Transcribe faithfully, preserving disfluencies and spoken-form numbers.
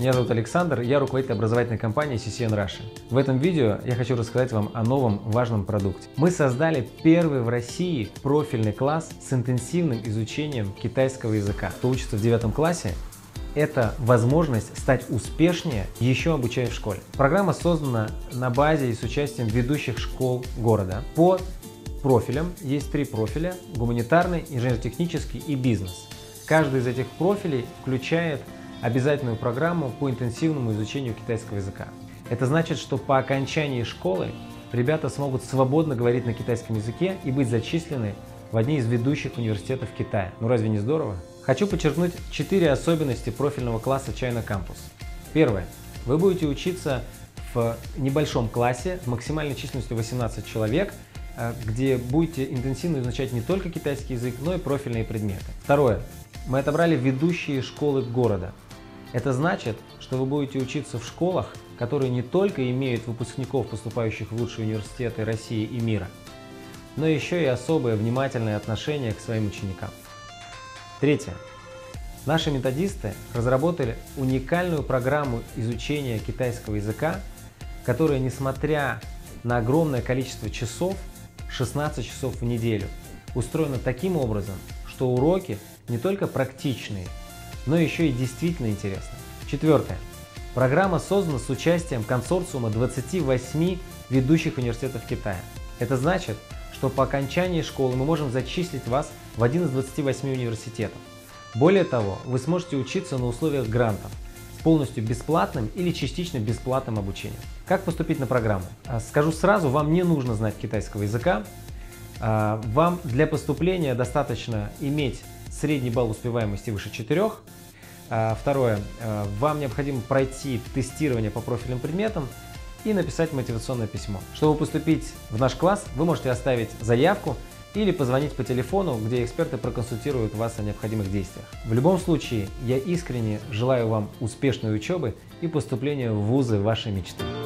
Меня зовут Александр, я руководитель образовательной компании си си эн Russia. В этом видео я хочу рассказать вам о новом важном продукте. Мы создали первый в России профильный класс с интенсивным изучением китайского языка. Кто учится в девятом классе, это возможность стать успешнее, еще обучая в школе. Программа создана на базе и с участием ведущих школ города. По профилям есть три профиля: гуманитарный, инженерно-технический и бизнес. Каждый из этих профилей включает обязательную программу по интенсивному изучению китайского языка. Это значит, что по окончании школы ребята смогут свободно говорить на китайском языке и быть зачислены в одни из ведущих университетов Китая. Ну разве не здорово? Хочу подчеркнуть четыре особенности профильного класса China Campus. Первое. Вы будете учиться в небольшом классе с максимальной численностью восемнадцать человек, где будете интенсивно изучать не только китайский язык, но и профильные предметы. Второе. Мы отобрали ведущие школы города. Это значит, что вы будете учиться в школах, которые не только имеют выпускников, поступающих в лучшие университеты России и мира, но еще и особое внимательное отношение к своим ученикам. Третье. Наши методисты разработали уникальную программу изучения китайского языка, которая, несмотря на огромное количество часов, шестнадцать часов в неделю, устроена таким образом, что уроки не только практичные, но еще и действительно интересные. Четвертое. Программа создана с участием консорциума двадцати восьми ведущих университетов Китая. Это значит, что по окончании школы мы можем зачислить вас в один из двадцати восьми университетов. Более того, вы сможете учиться на условиях грантов с полностью бесплатным или частично бесплатным обучением. Как поступить на программу? Скажу сразу, вам не нужно знать китайского языка. Вам для поступления достаточно иметь средний балл успеваемости выше четырёх. Второе. Вам необходимо пройти тестирование по профильным предметам и написать мотивационное письмо. Чтобы поступить в наш класс, вы можете оставить заявку или позвонить по телефону, где эксперты проконсультируют вас о необходимых действиях. В любом случае, я искренне желаю вам успешной учебы и поступления в вузы вашей мечты.